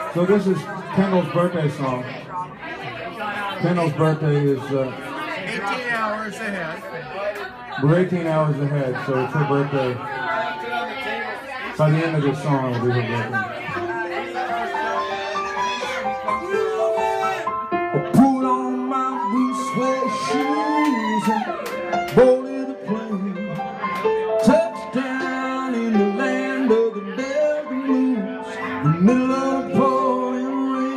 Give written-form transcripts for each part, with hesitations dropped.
So this is Kendall's birthday song. Kendall's birthday is 18 hours ahead. we're 18 hours ahead, so it's her birthday. By the end of this song, it'll be her birthday. I put on my blue suede shoes and boarded the plane. Touchdown in the land of the Delta Blues, the middle of the pouring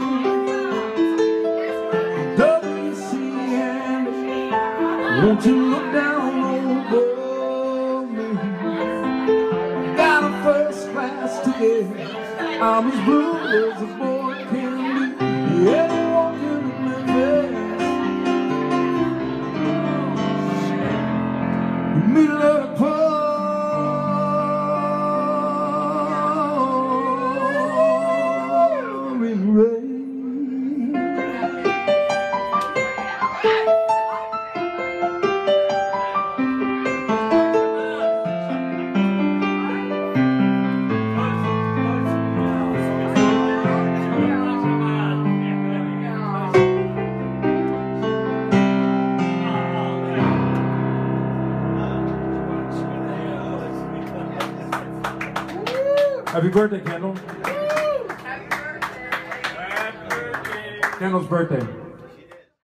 rain. W.C. Handy, won't you look down over me? Got a first class ticket, I'm as blue as a boy can be. Yeah, walking in Memphis, the middle of the pouring rain. Happy birthday, Kendall. Happy birthday. Kendall's birthday.